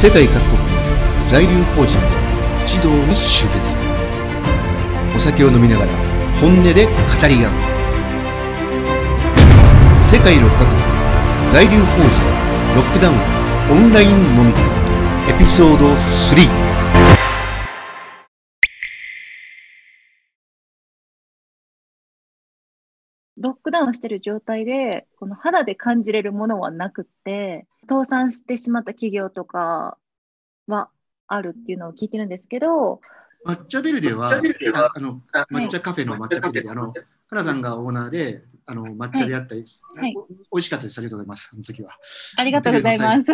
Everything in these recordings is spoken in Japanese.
世界各国の在留邦人が一堂に集結。お酒を飲みながら本音で語り合う。世界6カ国在留邦人ロックダウンオンライン飲み会エピソード3。 ロックダウンしている状態で、この肌で感じれるものはなくって、倒産してしまった企業とかはあるっていうのを聞いてるんですけど、 抹茶ベルデは、抹茶カフェの抹茶ベルデ、花さんがオーナーで、抹茶であったり、 はい、 美味しかったです。ありがとうございます。その時は。 ありがとうございます。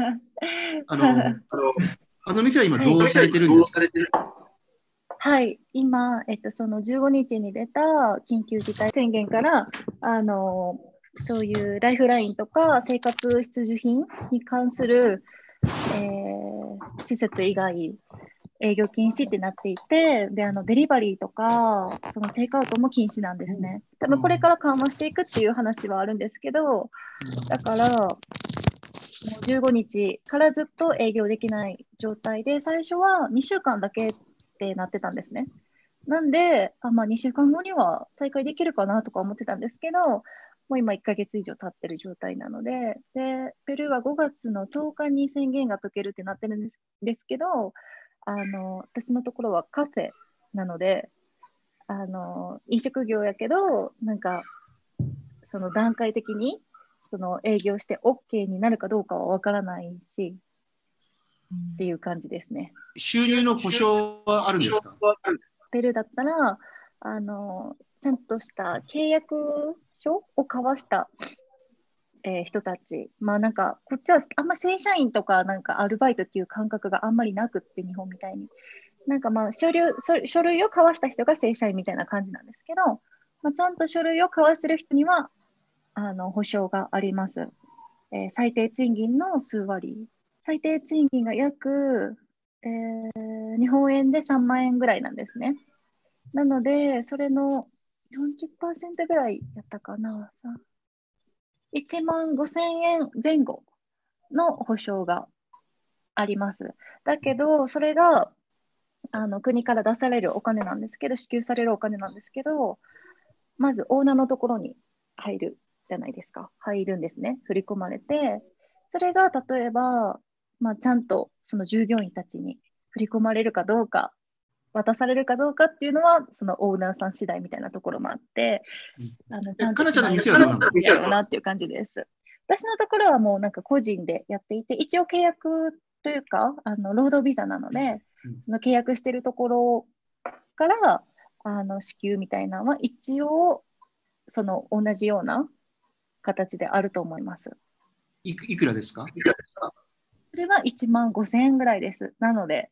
店は今どうされてるんですか？ はい、今、その15日に出た緊急事態宣言から、そういうライフラインとか生活必需品に関する、施設以外、営業禁止ってなっていて、で、デリバリーとか、そのテイクアウトも禁止なんですね。多分これから緩和していくっていう話はあるんですけど、だから、もう15日からずっと営業できない状態で、最初は2週間だけってなってたんですね。なんで、2週間後には再開できるかなとか思ってたんですけど、もう今1ヶ月以上経ってる状態なので、で、ペルーは5月の10日に宣言が解けるってなってるんですけど、私のところはカフェなので、飲食業やけど、なんか、その段階的に、その営業して OK になるかどうかはわからないし、っていう感じですね。 収入の保証はあるんですか？ ペルーだったら、ちゃんとした契約書を交わした、人たち。なんか、こっちはあんま正社員とか、なんかアルバイトっていう感覚があんまりなくって、日本みたいに。なんか書類を交わした人が正社員みたいな感じなんですけど、ちゃんと書類を交わしてる人には、保証があります。最低賃金の数割。最低賃金が約、日本円で3万円ぐらいなんですね。なので、それの40%ぐらいやったかな。1万5千円前後の保証があります。だけど、それが国から出されるお金なんですけど、支給されるお金なんですけど、まずオーナーのところに入るじゃないですか。入るんですね。振り込まれて、それが例えば、ちゃんとその従業員たちに振り込まれるかどうか、渡されるかどうかっていうのは、そのオーナーさん次第みたいなところもあって、ちゃんとかなちゃんの店はどうなの？ やろうなっていう感じです。私のところはもうなんか個人でやっていて、一応契約というか、労働ビザなので、その契約しているところから、支給みたいなのは一応、その同じような形であると思います。 いくらですか？ それは1万5千円ぐらいです。なので、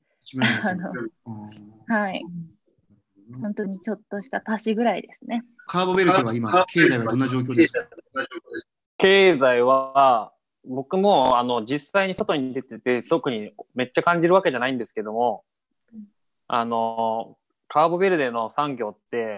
はい。本当にちょっとした足しぐらいですね。 カーボベルデは今、経済はどんな状況ですか？ 経済は、僕も実際に外に出てて、特にめっちゃ感じるわけじゃないんですけども、カーボベルデの産業って、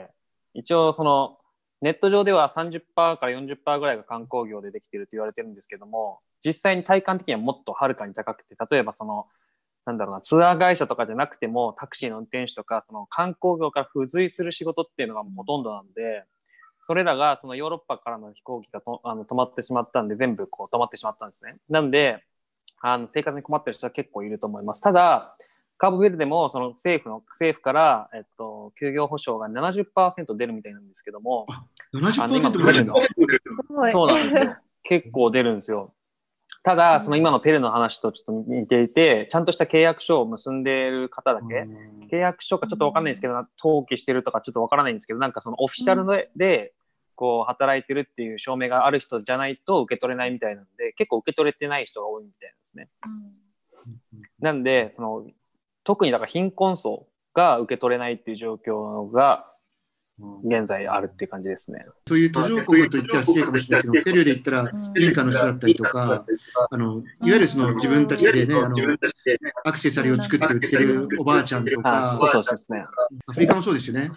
一応その、ネット上では 30% から 40% ぐらいが観光業でできていると言われてるんですけども、実際に体感的にはもっとはるかに高くて、例えばその、なんだろうな、ツアー会社とかじゃなくても、タクシーの運転手とか、その観光業から付随する仕事っていうのがほとんどなんで、それらがそのヨーロッパからの飛行機が止まってしまったんで、全部こう止まってしまったんですね。なんで、生活に困ってる人は結構いると思います。ただ、カーボベルデもその政府から、休業保障が 70% 出るみたいなんですけども、 70% も出るんだ。 そうなんですよ。結構出るんですよ。ただ、その今のペルの話とちょっと似ていて、ちゃんとした契約書を結んでいる方だけ、契約書かちょっとわかんないんですけど、登記してるとかちょっとわからないんですけど、なんかそのオフィシャルで、こう働いてるっていう証明がある人じゃないと受け取れないみたいなんで、結構受け取れてない人が多いみたいなんですね。なんで、その特にだから貧困層が受け取れないっていう状況が現在あるっていう感じですね。 そういう途上国といっては失礼かもしれないですけど、ペルーで言ったらインカの人だったりとか、いわゆるその自分たちでね、アクセサリーを作って売ってるおばあちゃんとか、 そうですね。 アフリカもそうですよね。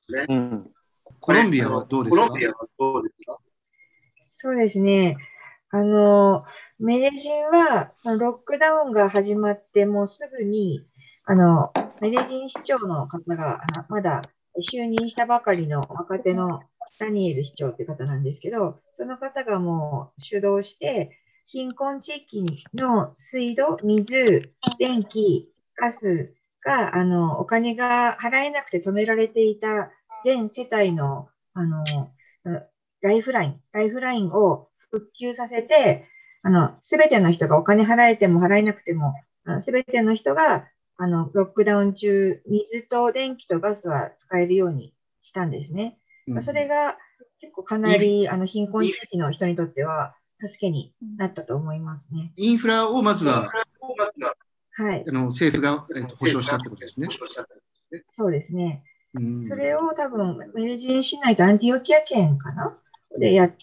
コロンビアはどうですか？ そうですね。 あの、メデジンは、ロックダウンが始まってもうすぐに、メデジン市長の方が、まだ就任したばかりの若手のダニエル市長って方なんですけど、その方がもう主導して、貧困地域の水道、水、電気、ガスが、お金が払えなくて止められていた全世帯の、ライフラインを復旧させて、すべての人がお金払えても払えなくても、すべての人が、ロックダウン中、水と電気とガスは使えるようにしたんですね。それが結構かなり、貧困地域の人にとっては、助けになったと思いますね。 インフラをまずは、 はい。 政府が、保障したってことですね。 そうですね。それを多分、メデジン市内とアンティオキア県かなでやって、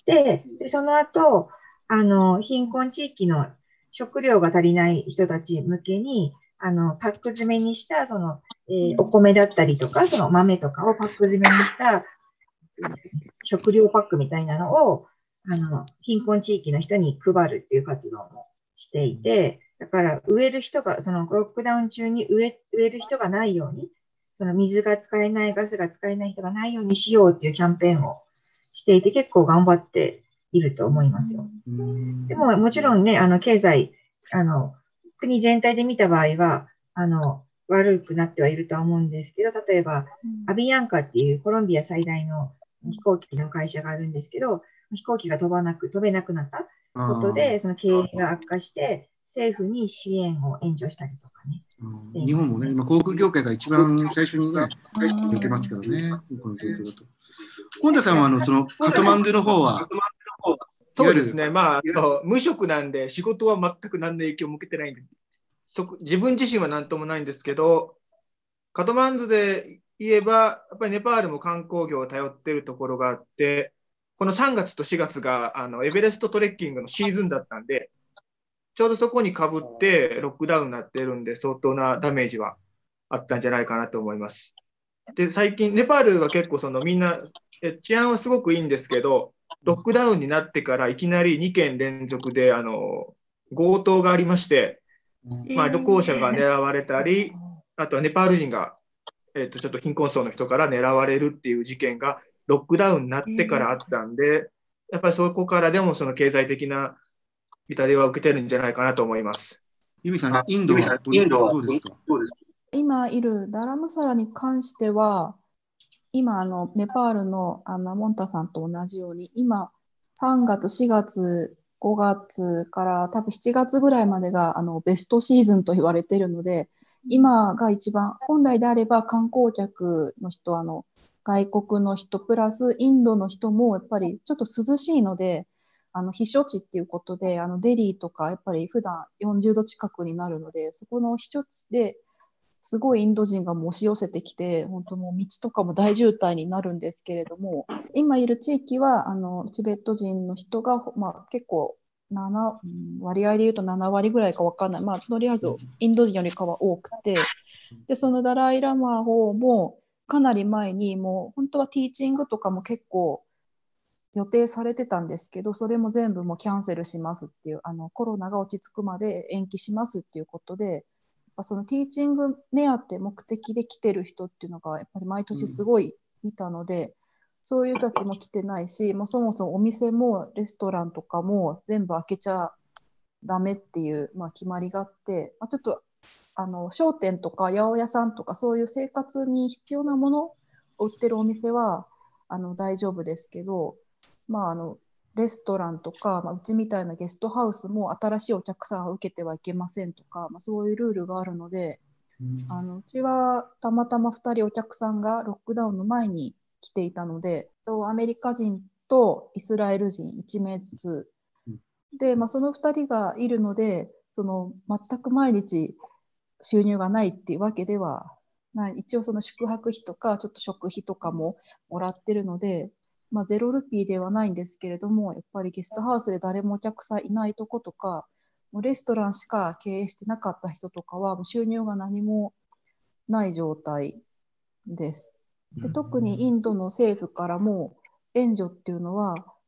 で、その後、貧困地域の食料が足りない人たち向けに、パック詰めにした、お米だったりとか、その豆とかをパック詰めにした食料パックみたいなのを、貧困地域の人に配るっていう活動もしていて、だから植える人が、そのロックダウン中に植える人がないように、その水が使えない、ガスが使えない人がないようにしようっていうキャンペーンをしていて、結構頑張っていると思いますよ。でも、もちろんね、経済、国全体で見た場合は、悪くなってはいるとは思うんですけど、例えば、アビアンカっていうコロンビア最大の飛行機の会社があるんですけど、飛行機が飛べなくなったことで、その経営が悪化して、政府に支援を援助したりとかね。 日本もね、今、航空業界が一番最初にね、受けますけどね、この状況だと。本田さんは、そのカトマンドゥの方は、 そうですね、無職なんで、仕事は全く何の影響も受けてないんで、自分自身は何ともないんですけど、カトマンズで言えば、やっぱりネパールも観光業を頼っているところがあって、この3月と4月がエベレストトレッキングのシーズンだったんで、ちょうどそこにかぶってロックダウンになってるんで、相当なダメージはあったんじゃないかなと思います。で、最近、ネパールは結構みんな、治安はすごくいいんですけど、ロックダウンになってからいきなり2件連続で強盗がありまして、旅行者が狙われたり、あとはネパール人が、ちょっと貧困層の人から狙われるっていう事件がロックダウンになってからあったんで、やっぱりそこからでもその経済的な痛手は受けてるんじゃないかなと思います。 ユミさん、インドはどうですか？ 今いるダラムサラに関しては、今ネパールのモンタさんと同じように、今3月、4月、5月から多分7月ぐらいまでがベストシーズンと言われているので、今が一番、本来であれば観光客の人、外国の人プラスインドの人もやっぱりちょっと涼しいので、避暑地っていうことで、デリーとかやっぱり普段40度近くになるので、そこの避暑地ですごいインド人が押し寄せてきて、本当もう道とかも大渋滞になるんですけれども、今いる地域はチベット人の人が、結構割合で言うと7割ぐらいか分かんない、とりあえずインド人よりかは多くて、でそのダライ・ラマ法もかなり前にもう本当はティーチングとかも結構予定されてたんですけど、それも全部もうキャンセルしますっていう、コロナが落ち着くまで延期しますっていうことで、そのティーチング目当て目的で来てる人っていうのがやっぱり毎年すごいいたので、そういう人たちも来てないし、もうそもそもお店もレストランとかも全部開けちゃダメっていう、決まりがあって、ちょっと商店とか八百屋さんとかそういう生活に必要なものを売ってるお店は大丈夫ですけど、レストランとか、うちみたいなゲストハウスも新しいお客さんを受けてはいけませんとか、そういうルールがあるので、うちはたまたま2人お客さんがロックダウンの前に来ていたので、アメリカ人とイスラエル人1名ずつで、その2人がいるので、全く毎日収入がないっていうわけではない。一応その宿泊費とかちょっと食費とかももらってるので、ゼロルピーではないんですけれども、やっぱりゲストハウスで誰もお客さんいないとことか、もうレストランしか経営してなかった人とかはもう収入が何もない状態です。で、特にインドの政府からも援助っていうのは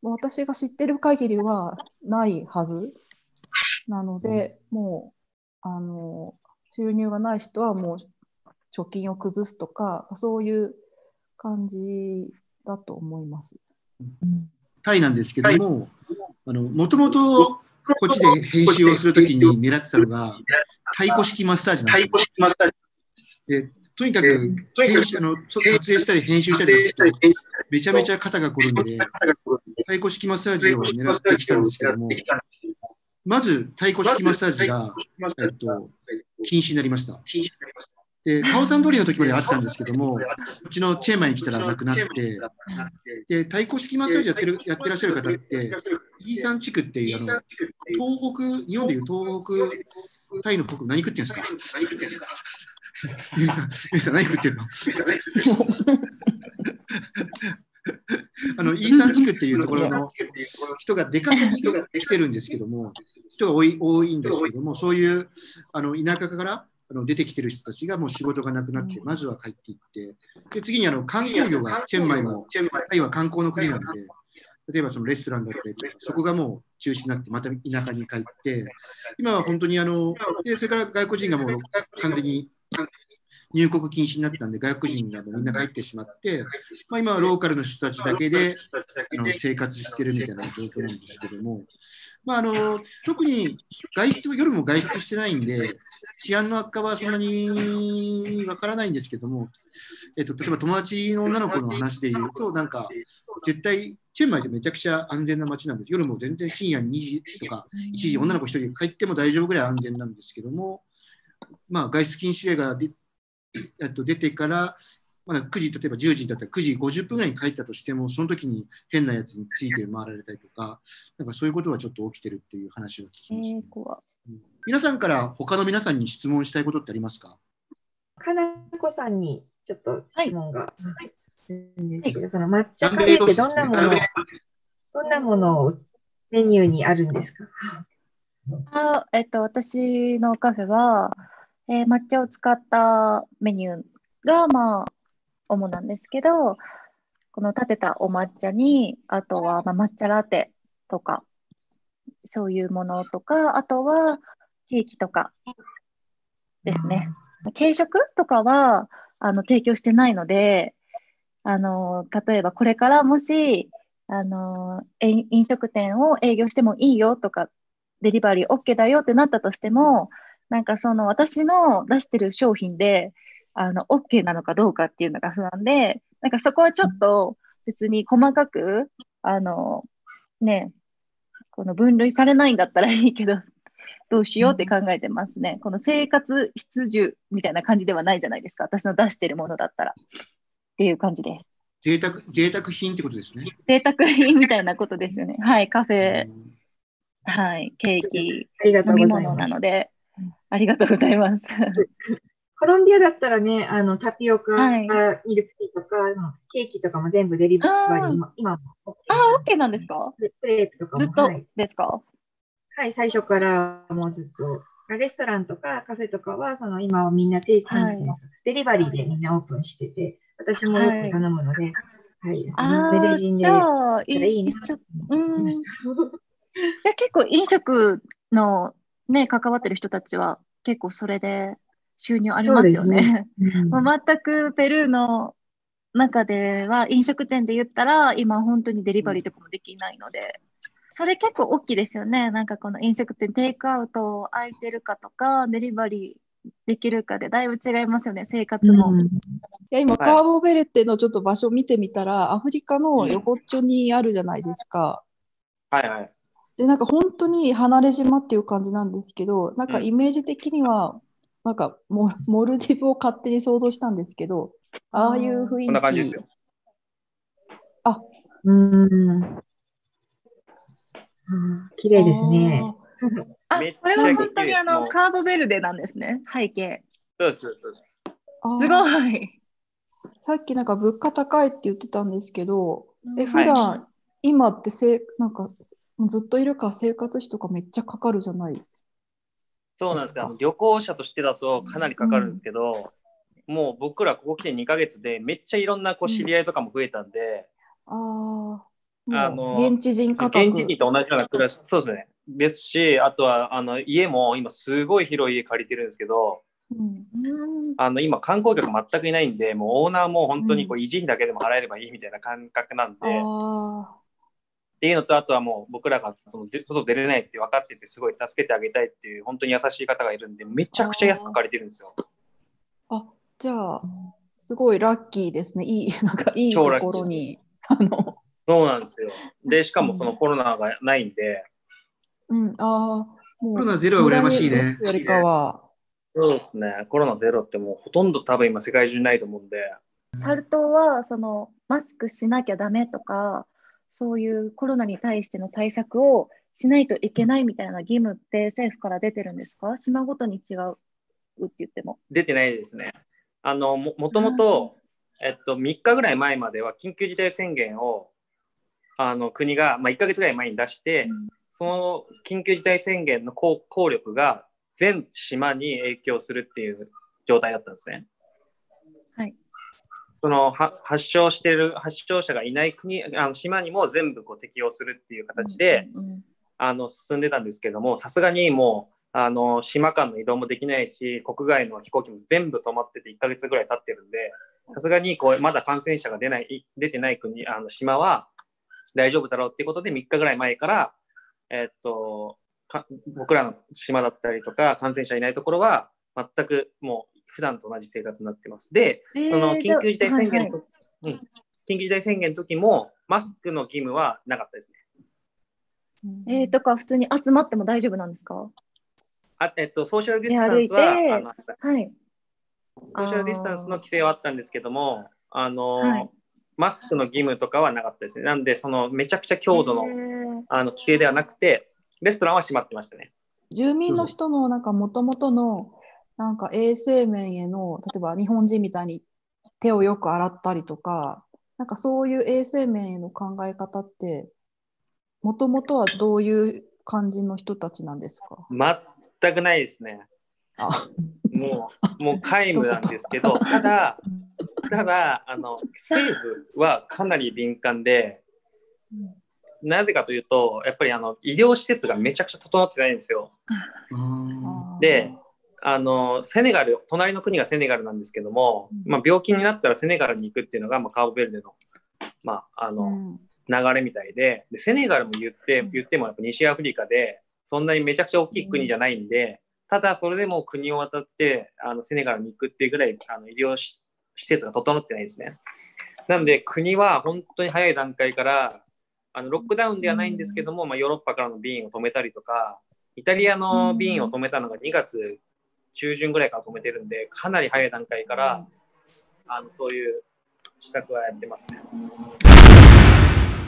私が知ってる限りはないはずなので、もう収入がない人はもう貯金を崩すとか、そういう感じだと思います。 タイなんですけども、もともとこっちで編集をするときに狙ってたのが、太鼓式マッサージなんですよ。でとにかく撮影したり編集したりすると、めちゃめちゃ肩が凝るんで、太鼓式マッサージを狙ってきたんですけども、まず太鼓式マッサージが、禁止になりました。で、カオさん通りの時まであったんですけども、こっちのチェンマイに来たらなくなって、で、太鼓式マッサージやってらっしゃる方って、イーサン地区っていう、日本でいう東北、タイの北部、何食ってんですか？ゆうさん、何食ってんの？イーサン地区っていうところの人が出稼ぎに来てるんですけども、人が多いんですけども、そういう田舎から出てきてる人たちがもう仕事がなくなって、まずは帰っていって、で次に観光業がチェンマイも、タイは観光の国なんで、例えばそのレストランだったりとか、そこがもう中止になって、また田舎に帰って、今は本当にでそれから外国人がもう完全に入国禁止になったんで、外国人がみんな帰ってしまって、今はローカルの人たちだけで生活してるみたいな状況なんですけども、特に夜も外出してないんで、治安の悪化はそんなにわからないんですけども、例えば友達の女の子の話で言うと、なんか絶対、チェンマイでめちゃくちゃ安全な街なんです。夜も全然深夜2時とか1時、女の子1人帰っても大丈夫ぐらい安全なんですけども、外出禁止令が出てから、まだ9時、例えば10時だったら9時50分ぐらいに帰ったとしても、その時に変なやつについて回られたりとか、なんかそういうことはちょっと起きてるっていう話を聞きましたね。皆さんから他の皆さんに質問したいことってありますか？ かなこさんにちょっと質問があるんですけど、その抹茶カフェってどんなものをメニューにあるんですか？ 私のカフェは、抹茶を使ったメニューが、主なんですけど、この立てたお抹茶に、あとは、抹茶ラテとか、そういうものとか、あとはケーキとかですね。軽食とかは提供してないので、例えばこれからもし、飲食店を営業してもいいよとか、デリバリー OK だよってなったとしても、なんか私の出してる商品で、OK なのかどうかっていうのが不安で、なんかそこはちょっと別に細かく、この分類されないんだったらいいけど、どうしようって考えてますね。この生活必需みたいな感じではないじゃないですか。私の出してるものだったら。っていう感じです。 贅沢品ってことですね。 贅沢品みたいなことですよね。はい、カフェ、はい、ケーキ、飲み物なので、ありがとうございます。 コロンビアだったらね、タピオカ、ミルクティーとか、ケーキとかも全部デリバリー、今も OK なんですか？ クレープとかも。 ずっとですか？ はい、最初からもうずっと。レストランとかカフェとかは、今はみんなデリバリーでみんなオープンしてて、私もよく頼むので、メデジンで。じゃあ、いいね。 じゃあ結構飲食のね、関わってる人たちは結構それで収入ありますよね。全くペルーの中では飲食店で言ったら今本当にデリバリーとかもできないので、それ結構大きいですよね。なんかこの飲食店テイクアウト空いてるかとかデリバリーできるかでだいぶ違いますよね、生活も。 いや今カーボベルテのちょっと場所を見てみたら、アフリカの横っちょにあるじゃないですか。 はいはい。 でなんか本当に離れ島っていう感じなんですけど、なんかイメージ的にはなんかモルディブを勝手に想像したんですけど、ああいう雰囲気。 こんな感じですよ。 綺麗ですね。 これは本当にカーボベルデなんですね、背景。 そうです。すごい。 さっきなんか物価高いって言ってたんですけど、普段、今ってなんかずっといるから生活費とかめっちゃかかるじゃないですか。 そうなんですよ。旅行者としてだとかなりかかるんですけど、もう僕らここ来て2ヶ月でめっちゃいろんな知り合いとかも増えたんで、 現地人価格。 現地人と同じような暮らし、そうですね。ですし、あとは家も今すごい広い家借りてるんですけど、今観光客全くいないんで、もうオーナーも本当に維持費だけでも払えればいいみたいな感覚なんで、っていうのと、あとはもう僕らが外出れないって分かってて、すごい助けてあげたいっていう本当に優しい方がいるんで、めちゃくちゃ安く借りてるんですよ。 じゃあすごいラッキーですね。なんかいいところに。 そうなんですよ。で、しかもそのコロナがないんで。 コロナゼロは羨ましいね。 よりかは。 そうですね。コロナゼロってもうほとんど多分今世界中ないと思うんで。 サル痘はマスクしなきゃダメとか、そういうコロナに対しての対策をしないといけないみたいな義務って政府から出てるんですか？島ごとに違うって言っても。 出てないですね。もともと、3日ぐらい前までは緊急事態宣言を国が、1ヶ月ぐらい前に出して、その緊急事態宣言の効力が全島に影響するっていう状態だったんですね。 はい。 その発症者がいない島にも全部適用するっていう形で、進んでたんですけども、さすがにもう島間の移動もできないし、国外の飛行機も全部止まってて1ヶ月ぐらい経ってるんで、さすがにまだ感染者が出てない島は大丈夫だろうっていうことで3日ぐらい前から、僕らの島だったりとか感染者いないところは全くもう普段と同じ生活になってます。で、その緊急事態宣言の時もマスクの義務はなかったですね。とか普通に集まっても大丈夫なんですか？ ソーシャルディスタンスははい、 ソーシャルディスタンスの規制はあったんですけども、マスクの義務とかはなかったですね。なんでめちゃくちゃ強度の規制ではなくて、レストランは閉まってましたね。 住民の人のもともとの衛生面への、例えば日本人みたいに手をよく洗ったりとか、そういう衛生面への考え方ってもともとはどういう感じの人たちなんですか？ 全くないですね。もう皆無なんですけど、ただ政府はかなり敏感で、なぜかというと、やっぱり医療施設がめちゃくちゃ整ってないんですよ。で、セネガル、隣の国がセネガルなんですけども、病気になったらセネガルに行くっていうのが、カーボベルデの、流れみたいで、セネガルも言ってもやっぱ西アフリカで、そんなにめちゃくちゃ大きい国じゃないんで、ただそれでも国を渡ってセネガルに行くっていうぐらい医療施設が整ってないですね。なんで国は本当に早い段階からロックダウンではないんですけども、ヨーロッパからの便を止めたりとか、イタリアの便を止めたのが2月中旬ぐらいから止めてるんで、かなり早い段階からそういう施策はやってますね。